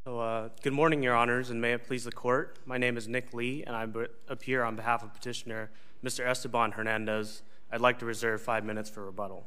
Good morning, Your Honors, and may it please the Court. My name is Nick Lee, and I appear on behalf of Petitioner Mr. Esteban Hernandez. I'd like to reserve 5 minutes for rebuttal.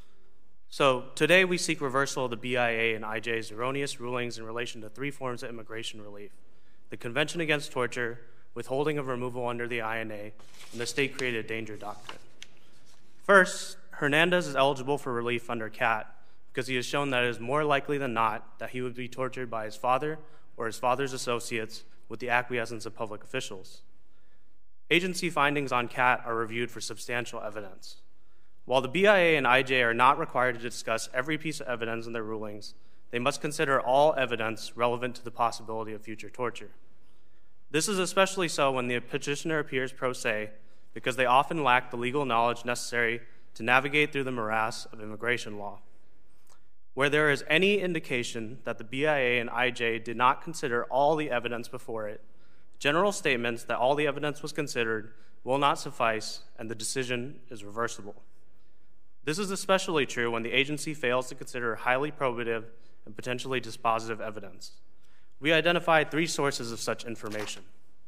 So today we seek reversal of the BIA and IJ's erroneous rulings in relation to 3 forms of immigration relief: the Convention Against Torture, withholding of removal under the INA, and the State-Created Danger Doctrine. First, Hernandez is eligible for relief under CAT because he has shown that it is more likely than not that he would be tortured by his father or his father's associates with the acquiescence of public officials. Agency findings on CAT are reviewed for substantial evidence. While the BIA and IJ are not required to discuss every piece of evidence in their rulings, they must consider all evidence relevant to the possibility of future torture. This is especially so when the petitioner appears pro se, because they often lack the legal knowledge necessary to navigate through the morass of immigration law. Where there is any indication that the BIA and IJ did not consider all the evidence before it, general statements that all the evidence was considered will not suffice, and the decision is reversible. This is especially true when the agency fails to consider highly probative and potentially dispositive evidence. We identified 3 sources of such information.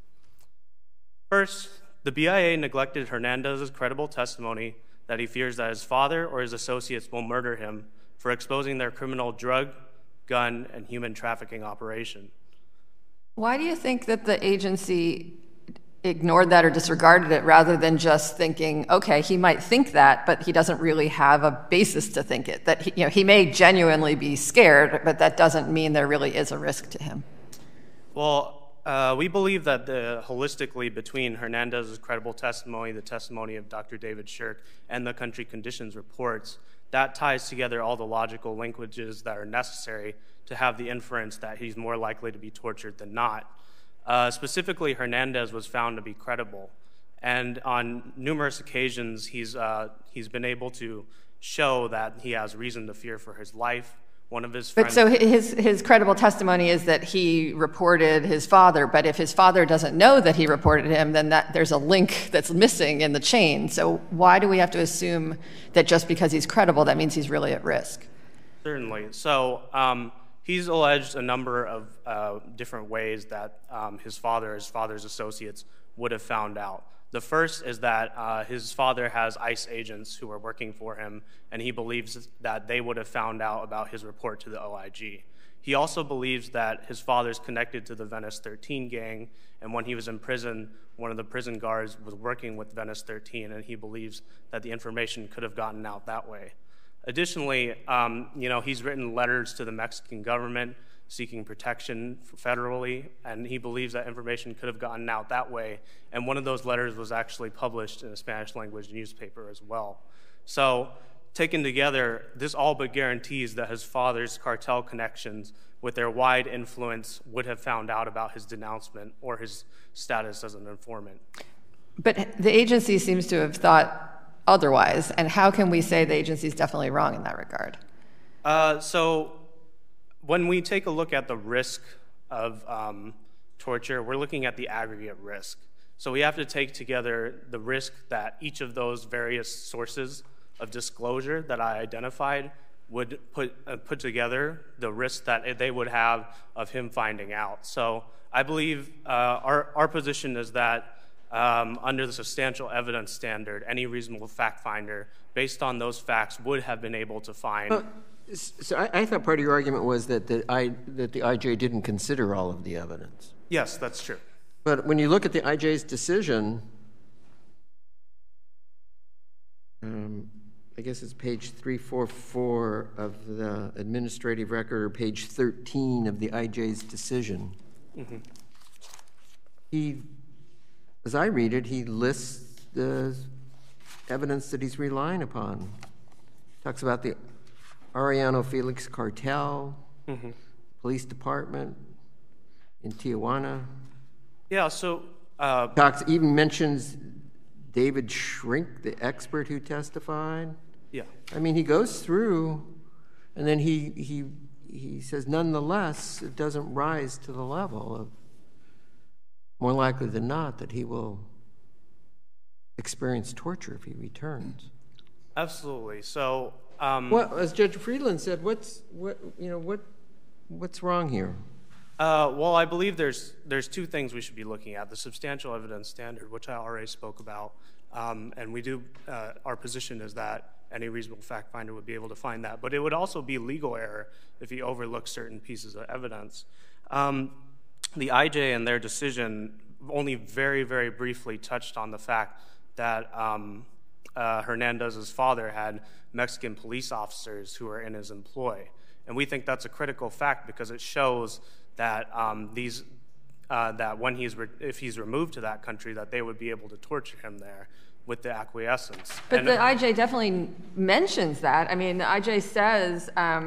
First, the BIA neglected Hernandez's credible testimony that he fears that his father or his associates will murder him for exposing their criminal drug, gun, and human trafficking operation. Why do you think that the agency ignored that or disregarded it rather than just thinking, okay, he might think that, but he doesn't really have a basis to think it? That he may genuinely be scared, but that doesn't mean there really is a risk to him. Well, we believe that holistically between Hernandez's credible testimony, the testimony of Dr. David Shirk, and the country conditions reports, that ties together all the logical linkages that are necessary to have the inference that he's more likely to be tortured than not. Specifically, Hernandez was found to be credible, and on numerous occasions he's been able to show that he has reason to fear for his life. One of his friends— But so his credible testimony is that he reported his father, but if his father doesn't know that he reported him, then there's a link that's missing in the chain. So why do we have to assume that just because he's credible, that means he's really at risk? Certainly. So he's alleged a number of different ways that his father's associates would have found out. The first is that his father has ICE agents who are working for him, and he believes that they would have found out about his report to the OIG. He also believes that his father's connected to the Venice 13 gang, and when he was in prison, one of the prison guards was working with Venice 13, and he believes that the information could have gotten out that way. Additionally, he's written letters to the Mexican government seeking protection federally, and he believes that information could have gotten out that way. And one of those letters was actually published in a Spanish-language newspaper as well. So, taken together, this all but guarantees that his father's cartel connections with their wide influence would have found out about his denouncement or his status as an informant. But the agency seems to have thought otherwise, and how can we say the agency is definitely wrong in that regard? So when we take a look at the risk of torture, we're looking at the aggregate risk. So we have to take together the risk that each of those various sources of disclosure that I identified would put together, the risk that they would have of him finding out. So I believe our position is that under the substantial evidence standard, any reasonable fact finder, based on those facts, would have been able to find. So I thought part of your argument was that the IJ didn't consider all of the evidence. Yes, that's true. But when you look at the IJ's decision, I guess it's page 344 of the administrative record, or page 13 of the IJ's decision. Mm-hmm. As I read it, he lists the evidence that he's relying upon. Talks about the Arellano Felix cartel, mm-hmm. police department in Tijuana. Yeah, so even mentions David Shrink, the expert who testified. Yeah. I mean, he goes through, and then he says, nonetheless, it doesn't rise to the level of, more likely than not, that he will experience torture if he returns. Absolutely. So, well, as Judge Friedland said, what's wrong here? Well, I believe there's two things we should be looking at: the substantial evidence standard, which I already spoke about, and we do. Our position is that any reasonable fact finder would be able to find that, but it would also be legal error if he overlooks certain pieces of evidence. The IJ in their decision only very, very briefly touched on the fact that Hernandez's father had Mexican police officers who were in his employ. And we think that's a critical fact because it shows that that when if he's removed to that country, that they would be able to torture him there with the acquiescence. But the IJ definitely mentions that. I mean, the IJ says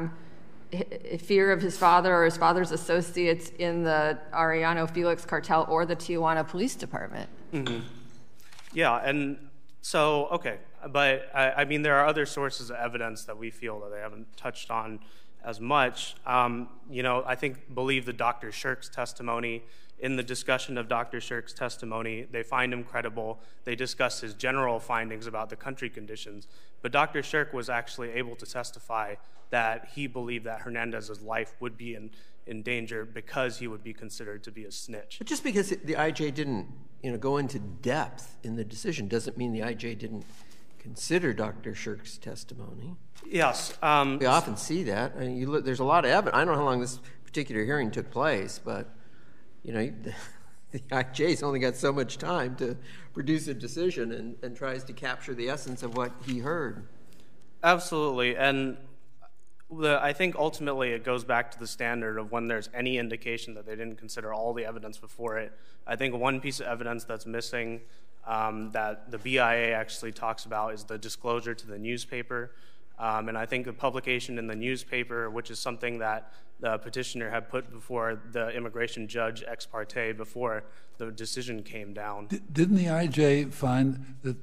fear of his father or his father's associates in the Arellano Felix cartel or the Tijuana Police Department. Mm-hmm. Yeah, and so, okay. But, I mean, there are other sources of evidence that we feel that they haven't touched on as much. You know, I believe the Dr. Shirk's testimony. In the discussion of Dr. Shirk's testimony, they find him credible. They discuss his general findings about the country conditions. But Dr. Shirk was actually able to testify that he believed that Hernandez's life would be in danger because he would be considered to be a snitch. But just because the IJ didn't, go into depth in the decision doesn't mean the IJ didn't consider Dr. Shirk's testimony. Yes. We often see that. I mean, there's a lot of evidence. I don't know how long this particular hearing took place, but the IJ's only got so much time to produce a decision and tries to capture the essence of what he heard. Absolutely. And I think ultimately it goes back to the standard of when there's any indication that they didn't consider all the evidence before it. I think one piece of evidence that's missing that the BIA actually talks about is the disclosure to the newspaper. And I think the publication in the newspaper, which is something that the petitioner had put before the immigration judge ex parte before the decision came down. Didn't the IJ find that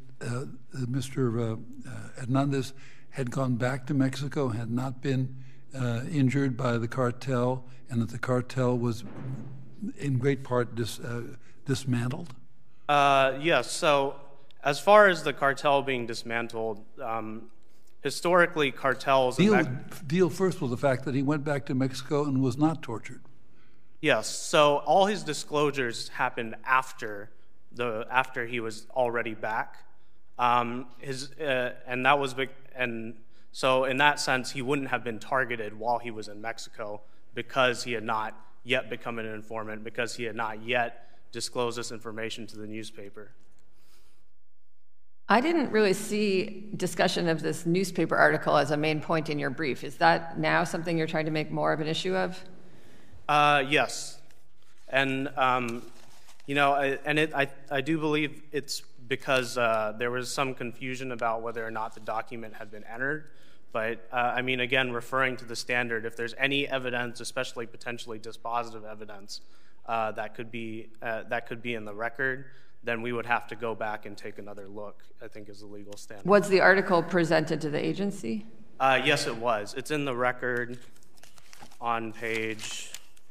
Mr. Hernandez had gone back to Mexico, had not been injured by the cartel, and that the cartel was in great part dismantled? Yes. So as far as the cartel being dismantled, historically cartels... Deal first with the fact that he went back to Mexico and was not tortured. Yes. So all his disclosures happened after he was already back. And so in that sense, he wouldn't have been targeted while he was in Mexico because he had not yet become an informant, because he had not yet disclosed this information to the newspaper. I didn't really see discussion of this newspaper article as a main point in your brief. Is that now something you're trying to make more of an issue of? Yes. And, I do believe it's because there was some confusion about whether or not the document had been entered. But, again, referring to the standard, if there's any evidence, especially potentially dispositive evidence, that could be in the record, then we would have to go back and take another look, I think is the legal standard. Was the article presented to the agency? Yes, it was. It's in the record on page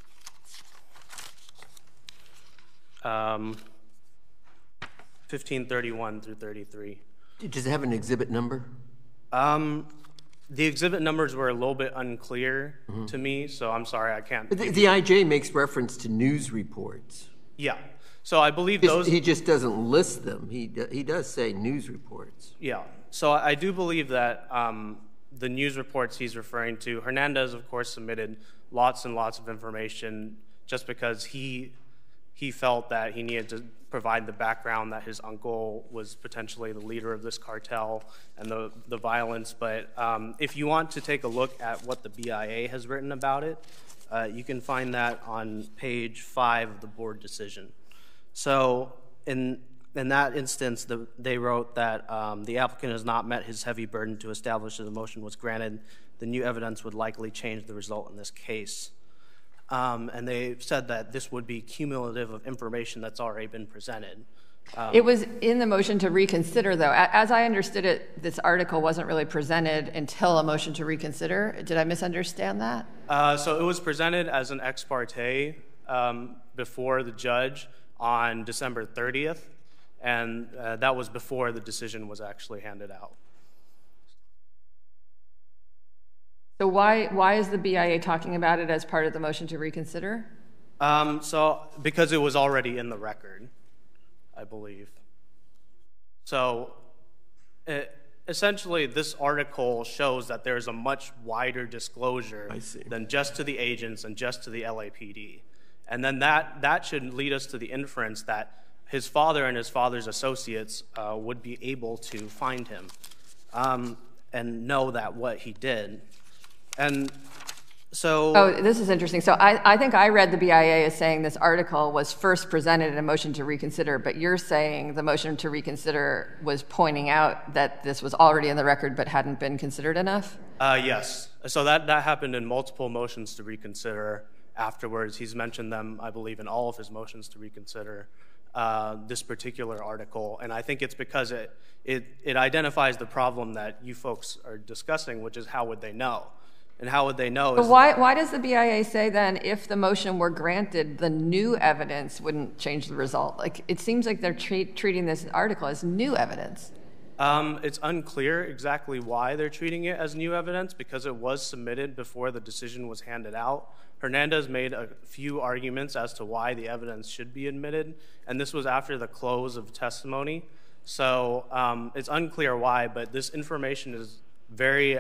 1531 through 33. Does it have an exhibit number? The exhibit numbers were a little bit unclear to me, so I'm sorry, I can't. But the IJ makes reference to news reports. Yeah. So I believe those... He just doesn't list them. He does say news reports. Yeah. So I do believe that the news reports he's referring to, Hernandez, of course, submitted lots and lots of information just because he felt that he needed to provide the background that his uncle was potentially the leader of this cartel and the violence. But if you want to take a look at what the BIA has written about it, you can find that on page 5 of the board decision. So in that instance, they wrote that the applicant has not met his heavy burden to establish that the motion was granted. The new evidence would likely change the result in this case. And they said that this would be cumulative of information that's already been presented. It was in the motion to reconsider, though. As I understood it, this article wasn't really presented until a motion to reconsider. Did I misunderstand that? So it was presented as an ex parte before the judge on December 30th, and that was before the decision was actually handed out. So why is the BIA talking about it as part of the motion to reconsider? So because it was already in the record, I believe. So essentially, this article shows that there's a much wider disclosure than just to the agents and just to the LAPD. And then that should lead us to the inference that his father and his father's associates would be able to find him and know that what he did. And so... Oh, this is interesting. So I think I read the BIA as saying this article was first presented in a motion to reconsider, but you're saying the motion to reconsider was pointing out that this was already in the record but hadn't been considered enough? Yes. So that happened in multiple motions to reconsider afterwards. He's mentioned them, I believe, in all of his motions to reconsider this particular article. And I think it's because it identifies the problem that you folks are discussing, which is how would they know? And how would they know? But why does the BIA say then if the motion were granted, the new evidence wouldn't change the result? Like, it seems like they're treating this article as new evidence. It's unclear exactly why they're treating it as new evidence because it was submitted before the decision was handed out. Hernandez made a few arguments as to why the evidence should be admitted, and this was after the close of testimony. So it's unclear why, but this information is very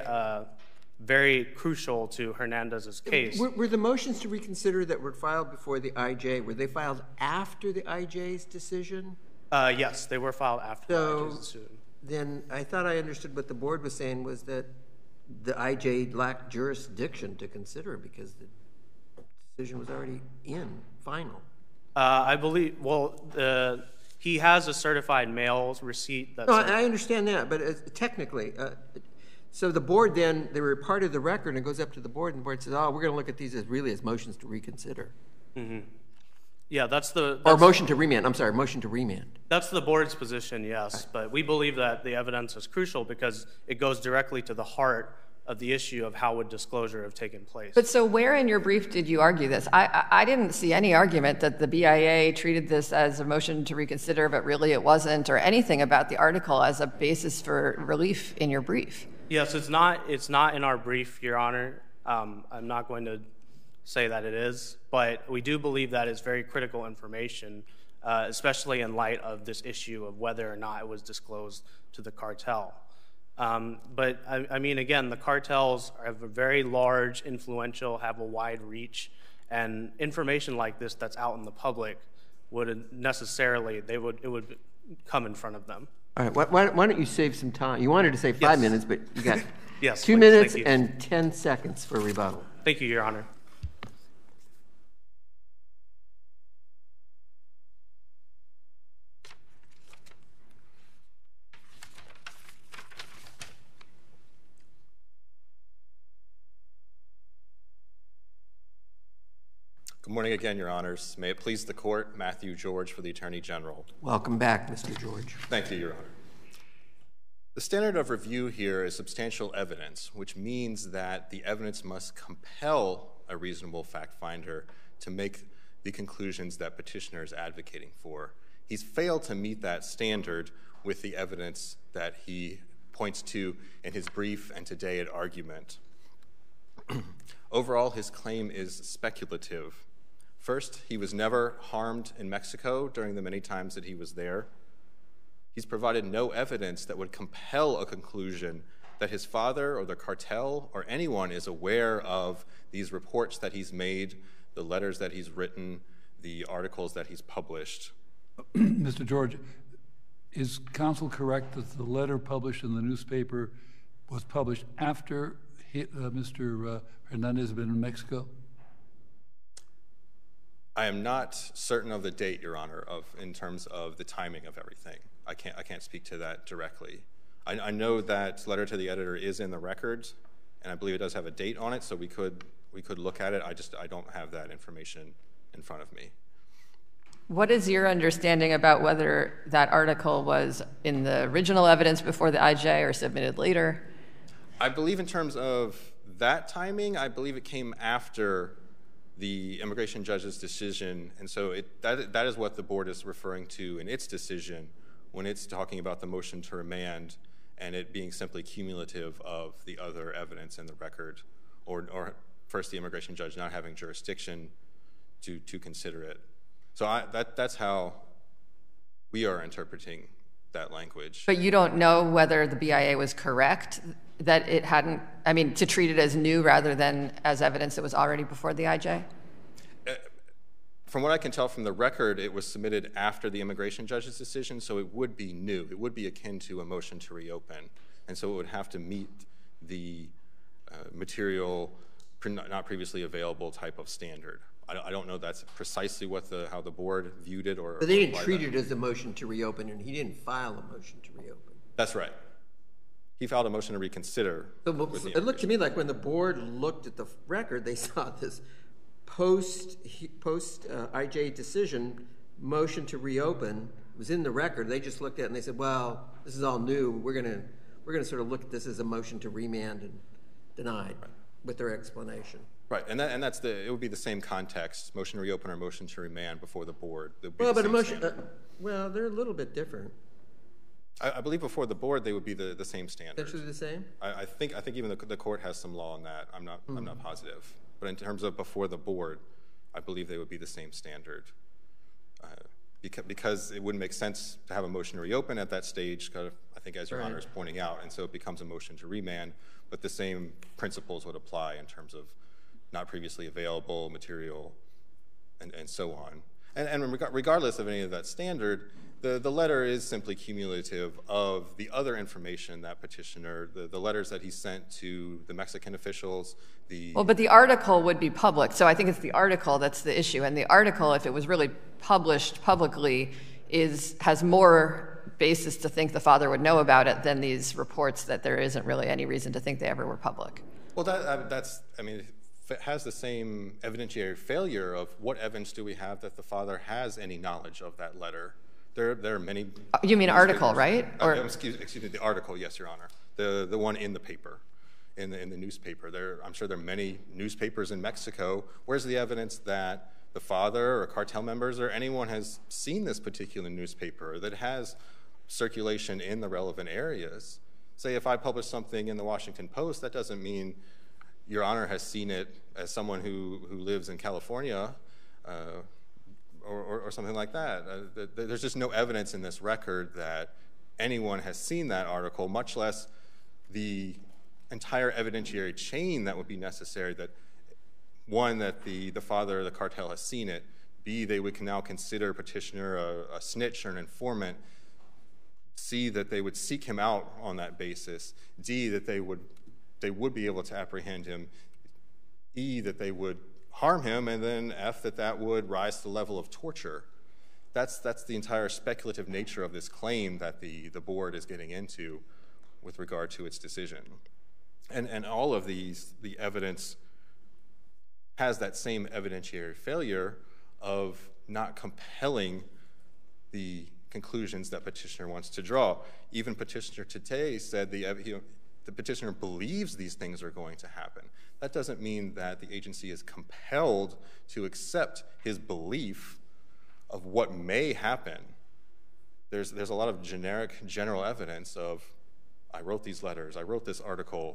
crucial to Hernandez's case. Were the motions to reconsider that were filed before the IJ, were they filed after the IJ's decision? Yes, they were filed after the IJ's decision. Then I thought I understood what the board was saying was that the IJ lacked jurisdiction to consider because the decision was already final. I believe, he has a certified mail receipt. No, I understand that, but technically, so the board then, they were part of the record, and it goes up to the board, and the board says, oh, we're going to look at these as really as motions to reconsider. Mm-hmm. Yeah, or motion to remand. I'm sorry, motion to remand. That's the board's position, yes. But we believe that the evidence is crucial because it goes directly to the heart of the issue of how would disclosure have taken place. But so where in your brief did you argue this? I didn't see any argument that the BIA treated this as a motion to reconsider, but really it wasn't, or anything about the article as a basis for relief in your brief. Yes, it's not in our brief, Your Honor. I'm not going to say that it is, but we do believe that is very critical information, especially in light of this issue of whether or not it was disclosed to the cartel. But I mean, again, the cartels have a very large, influential, have a wide reach, and information like this that's out in the public would necessarily, it would come in front of them. All right, why don't you save some time? You wanted to say 5 minutes, but you got yes, 2 minutes and 10 seconds for rebuttal. Thank you, Your Honor. Good morning again, Your Honors. May it please the Court, Matthew George for the Attorney General. Welcome back, Mr. George. Thank you, Your Honor. The standard of review here is substantial evidence, which means that the evidence must compel a reasonable fact finder to make the conclusions that petitioner is advocating for. He's failed to meet that standard with the evidence that he points to in his brief and today at argument. Overall, his claim is speculative. First, he was never harmed in Mexico during the many times that he was there. He's provided no evidence that would compel a conclusion that his father or the cartel or anyone is aware of these reports that he's made, the letters that he's written, the articles that he's published. Mr. George, is counsel correct that the letter published in the newspaper was published after Mr. Hernandez had been in Mexico? I am not certain of the date, Your Honor, in terms of the timing of everything. I can't speak to that directly. I know that letter to the editor is in the records, and I believe it does have a date on it, so we could look at it. I don't have that information in front of me. What is your understanding about whether that article was in the original evidence before the IJ or submitted later? I believe in terms of that timing, I believe it came after the immigration judge's decision, and so that is what the board is referring to in its decision when it's talking about the motion to remand and it being simply cumulative of the other evidence in the record, or first the immigration judge not having jurisdiction to consider it. So that's how we are interpreting that language. But you don't know whether the BIA was correct that it hadn't, I mean, to treat it as new rather than as evidence that was already before the IJ? From what I can tell from the record, it was submitted after the immigration judge's decision, so it would be new. It would be akin to a motion to reopen. And so it would have to meet the material not previously available type of standard. I don't know that's precisely how the board viewed it. But they didn't treat it as a motion to reopen, and he didn't file a motion to reopen. That's right. He filed a motion to reconsider. So it looked to me like when the board looked at the record, they saw this post IJ decision motion to reopen. It was in the record. They just looked at it and they said, well, this is all new. We're gonna sort of look at this as a motion to remand and denied, right, with their explanation. Right, and it would be the same context, motion to reopen or motion to remand before the board. Well, but a motion, well, they're a little bit different. I believe before the board they would be the same standard. Essentially the same? I think even the court has some law on that. I'm not positive. But in terms of before the board, I believe they would be the same standard. Because it wouldn't make sense to have a motion to reopen at that stage, I think as Your Honor is pointing out, and so it becomes a motion to remand, but the same principles would apply in terms of not previously available material and so on. And regardless of any of that standard, the letter is simply cumulative of the other information that petitioner, the letters that he sent to the Mexican officials. Well, but the article would be public, so I think it's the article that's the issue. And the article, if it was really published publicly, has more basis to think the father would know about it than these reports that there isn't really any reason to think they ever were public. Well, it has the same evidentiary failure of what evidence do we have that the father has any knowledge of that letter. There are many. You mean article, right? Or excuse me, the article, yes, Your Honor. The one in the paper, in the newspaper. I'm sure there are many newspapers in Mexico. Where's the evidence that the father or cartel members or anyone has seen this particular newspaper that has circulation in the relevant areas? Say if I publish something in the Washington Post, that doesn't mean Your Honor has seen it as someone who lives in California or something like that. There's just no evidence in this record that anyone has seen that article, much less the entire evidentiary chain that would be necessary, that one, that the father or the cartel has seen it, B, they would now consider petitioner a snitch or an informant, C, that they would seek him out on that basis, D, that they would be able to apprehend him, E, that they would harm him, and then F, that would rise to the level of torture. That's the entire speculative nature of this claim that the board is getting into with regard to its decision. And all of these, the evidence has that same evidentiary failure of not compelling the conclusions that petitioner wants to draw. Even petitioner today said the petitioner believes these things are going to happen. That doesn't mean that the agency is compelled to accept his belief of what may happen. There's a lot of general evidence of, I wrote these letters, I wrote this article,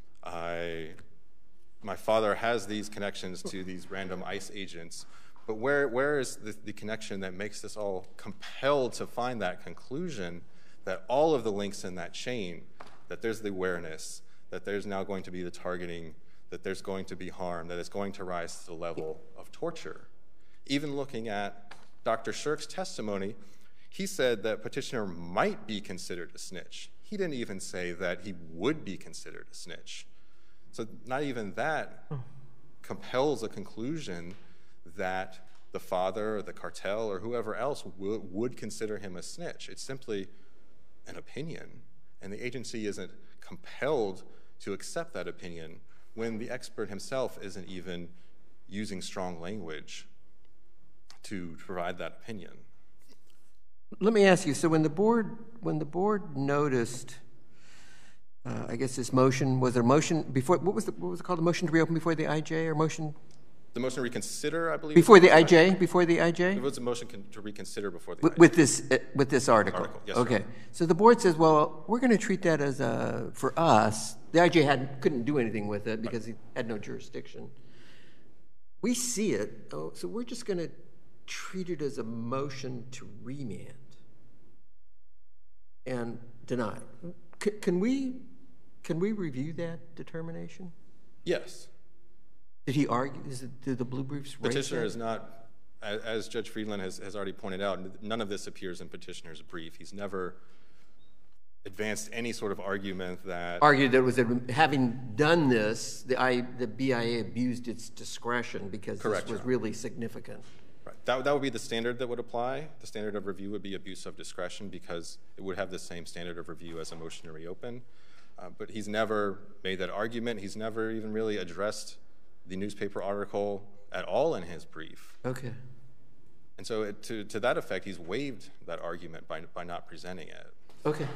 my father has these connections to these random ICE agents, but where is the connection that makes us all compelled to find that conclusion that all of the links in that chain, that there's the awareness, that there's now going to be the targeting, that there's going to be harm, that it's going to rise to the level of torture. Even looking at Dr. Shirk's testimony, he said that petitioner might be considered a snitch. He didn't even say that he would be considered a snitch. So not even that compels a conclusion that the father or the cartel or whoever else would consider him a snitch. It's simply an opinion, and the agency isn't compelled to accept that opinion when the expert himself isn't even using strong language to provide that opinion. Let me ask you, so when the board noticed, I guess this motion, was there a motion before, what was it called, the motion to reopen before the IJ, or motion? The motion to reconsider, I believe. Before the IJ? Before the IJ? It was a motion to reconsider before the IJ. With this article? Yes, okay. sir. So the board says, well, we're going to treat that as for us. The IJ couldn't do anything with it because he had no jurisdiction. we see it, so we're just going to treat it as a motion to remand and deny. Can we review that determination? Yes. Did he argue? Did the blue briefs raise Petitioner that? is not, as Judge Friedland has already pointed out, none of this appears in Petitioner's brief. He's never advanced any sort of argument that... Argued that was having done this, the BIA abused its discretion because Correct, this was Your Honor. really significant. Right. That would be the standard that would apply. The standard of review would be abuse of discretion because it would have the same standard of review as a motion to reopen. But he's never made that argument. He's never even really addressed the newspaper article at all in his brief. Okay. And so to that effect, he's waived that argument by not presenting it. Okay.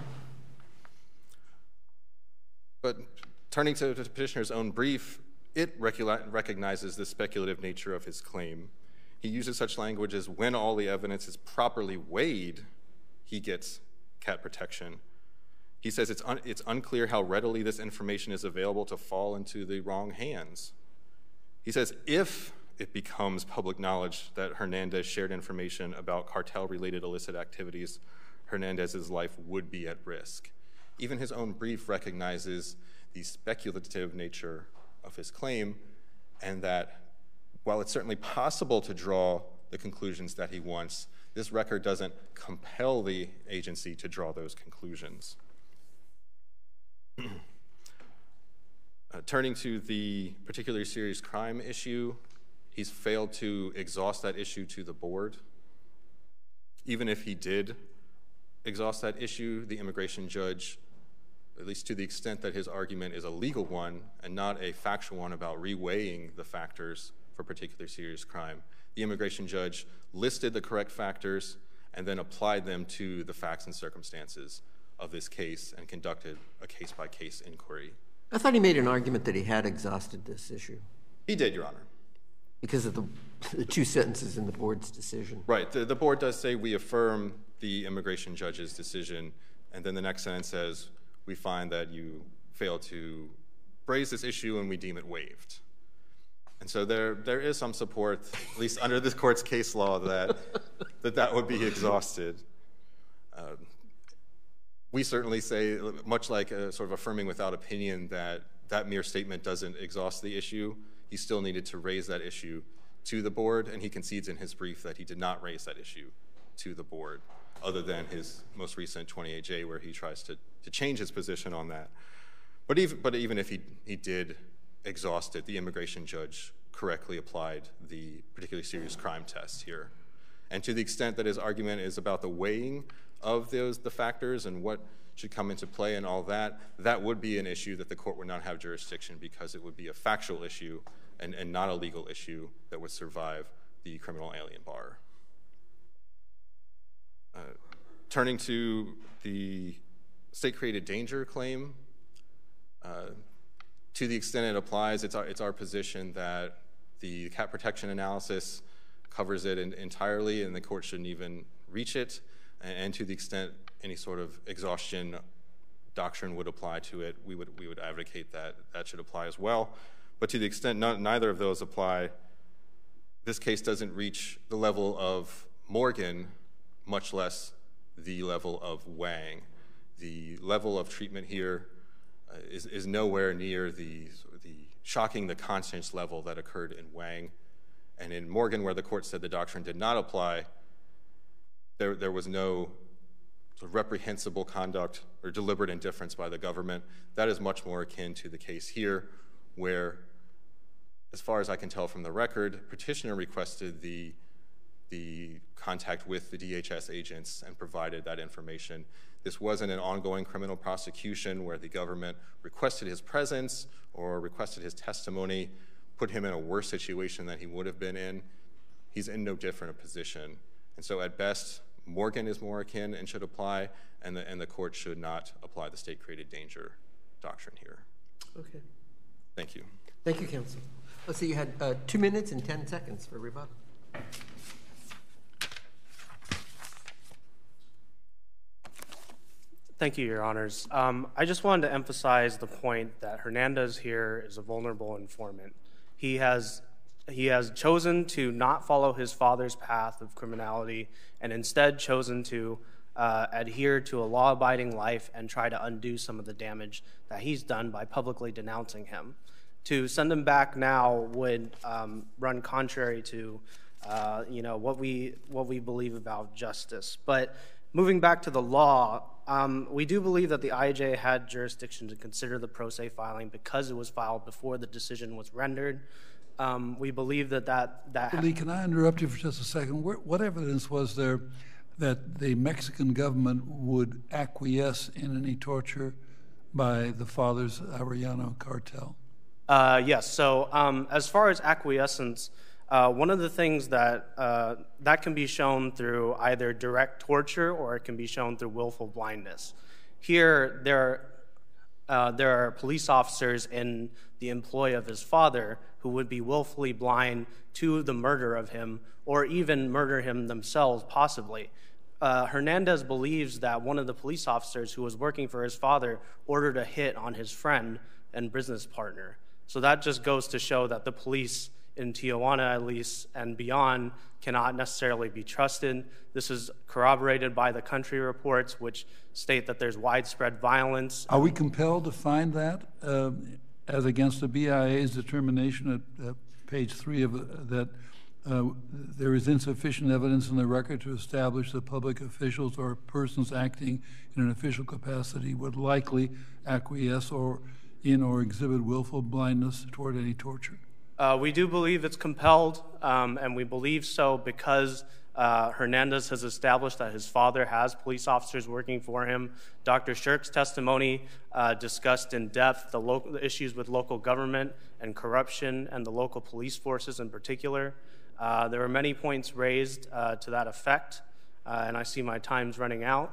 But turning to the petitioner's own brief, it recognizes the speculative nature of his claim. He uses such language as when all the evidence is properly weighed, he gets cat protection. He says it's unclear how readily this information is available to fall into the wrong hands. He says if it becomes public knowledge that Hernandez shared information about cartel-related illicit activities, Hernandez's life would be at risk. Even his own brief recognizes the speculative nature of his claim and that while it's certainly possible to draw the conclusions that he wants, this record doesn't compel the agency to draw those conclusions. Turning to the particularly serious crime issue, he's failed to exhaust that issue to the board. Even if he did exhaust that issue, the immigration judge, at least to the extent that his argument is a legal one and not a factual one about reweighing the factors for particularly serious crime, the immigration judge listed the correct factors and then applied them to the facts and circumstances of this case and conducted a case-by-case inquiry. I thought he made an argument that he had exhausted this issue. He did, Your Honor. Because of the two sentences in the board's decision. Right. The board does say we affirm the immigration judge's decision, and then the next sentence says we find that you failed to raise this issue and we deem it waived. And so there is some support, at least under this court's case law, that would be exhausted. We certainly say, much like sort of affirming without opinion, that mere statement doesn't exhaust the issue. He still needed to raise that issue to the board, and he concedes in his brief that he did not raise that issue to the board, other than his most recent 28J where he tries to change his position on that. But even if he did exhaust it, the immigration judge correctly applied the particularly serious crime test here. And to the extent that his argument is about the weighing of the factors and what should come into play and all that, that would be an issue that the court would not have jurisdiction because it would be a factual issue and not a legal issue that would survive the criminal alien bar. Turning to the state-created danger claim, to the extent it applies, it's our position that the cat protection analysis covers it entirely and the court shouldn't even reach it. And to the extent any sort of exhaustion doctrine would apply to it, we would advocate that should apply as well. But to the extent neither of those apply, this case doesn't reach the level of Morgan, much less the level of Wang. The level of treatment here is nowhere near the shocking the conscience level that occurred in Wang. And in Morgan, where the court said the doctrine did not apply, there was no sort of reprehensible conduct or deliberate indifference by the government. That is much more akin to the case here, where, as far as I can tell from the record, petitioner requested the contact with the DHS agents and provided that information. This wasn't an ongoing criminal prosecution where the government requested his presence or requested his testimony, put him in a worse situation than he would have been in. He's in no different a position. And so at best, Morgan is more akin and should apply, and the court should not apply the state-created danger doctrine here. Okay. Thank you. Thank you, counsel. Let's see, you had 2 minutes and 10 seconds for rebuttal. Thank you, Your Honors. I just wanted to emphasize the point that Hernandez here is a vulnerable informant. He has he has chosen to not follow his father's path of criminality and instead chosen to adhere to a law-abiding life and try to undo some of the damage that he's done by publicly denouncing him. To send him back now would run contrary to what we believe about justice. But moving back to the law, we do believe that the IJ had jurisdiction to consider the pro se filing because it was filed before the decision was rendered. We believe that Lee, can I interrupt you for just a second? What evidence was there that the Mexican government would acquiesce in any torture by the father's Arellano cartel? Yes. So as far as acquiescence, one of the things that can be shown through either direct torture or it can be shown through willful blindness. Here, there are police officers in the employ of his father who would be willfully blind to the murder of him or even murder him themselves, possibly. Hernandez believes that one of the police officers who was working for his father ordered a hit on his friend and business partner. So that just goes to show that the police in Tijuana, at least, and beyond, cannot necessarily be trusted. This is corroborated by the country reports, which state that there's widespread violence. Are we compelled to find that as against the BIA's determination at page 3 of that there is insufficient evidence in the record to establish that public officials or persons acting in an official capacity would likely acquiesce or exhibit willful blindness toward any torture? We do believe it's compelled, and we believe so because Hernandez has established that his father has police officers working for him. Dr. Shirk's testimony discussed in depth the issues with local government and corruption and the local police forces in particular. There were many points raised to that effect, and I see my time's running out.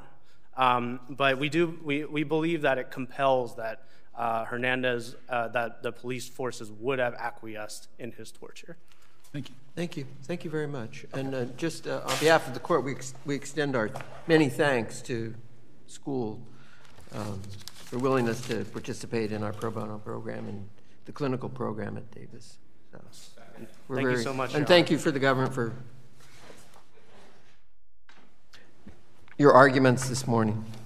But we believe that it compels that Hernandez, that the police forces would have acquiesced in his torture. Thank you. Thank you. Thank you very much. And just on behalf of the court, we extend our many thanks to school for willingness to participate in our pro bono program and the clinical program at Davis. So, Thank you so much. And thank you for the government for your arguments this morning.